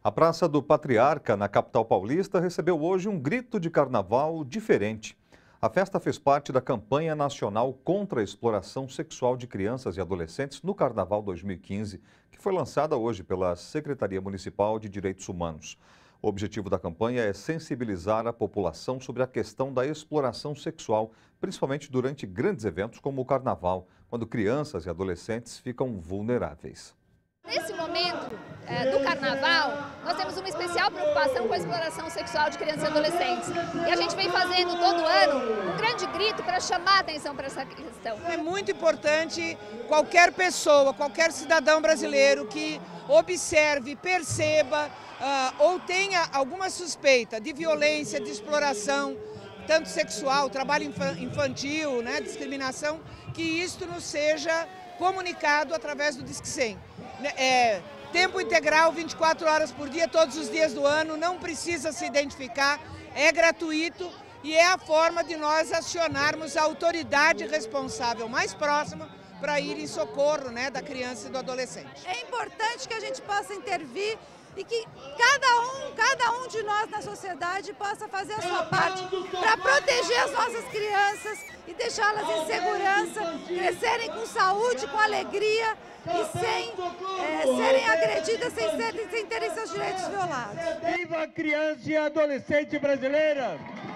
A Praça do Patriarca, na capital paulista, recebeu hoje um grito de carnaval diferente. A festa fez parte da campanha nacional contra a exploração sexual de crianças e adolescentes no Carnaval 2015, que foi lançada hoje pela Secretaria Municipal de Direitos Humanos. O objetivo da campanha é sensibilizar a população sobre a questão da exploração sexual, principalmente durante grandes eventos como o Carnaval, quando crianças e adolescentes ficam vulneráveis. Nesse momento do Carnaval, nós temos uma especial preocupação com a exploração sexual de crianças e adolescentes. E a gente vem fazendo todo ano um grande grito para chamar a atenção para essa questão. É muito importante qualquer pessoa, qualquer cidadão brasileiro que observe, perceba ou tenha alguma suspeita de violência, de exploração, tanto sexual, trabalho infantil, né, discriminação, que isto nos seja comunicado através do Disque 100. Tempo integral, 24 horas por dia, todos os dias do ano, não precisa se identificar, é gratuito e é a forma de nós acionarmos a autoridade responsável mais próxima para ir em socorro, né, da criança e do adolescente. É importante que a gente possa intervir e que cada um de nós na sociedade possa fazer a sua parte para proteger as nossas crianças e deixá-las em segurança, crescerem com saúde, com alegria e sem serem agredidas, sem terem seus direitos violados. Viva a criança e a adolescente brasileira!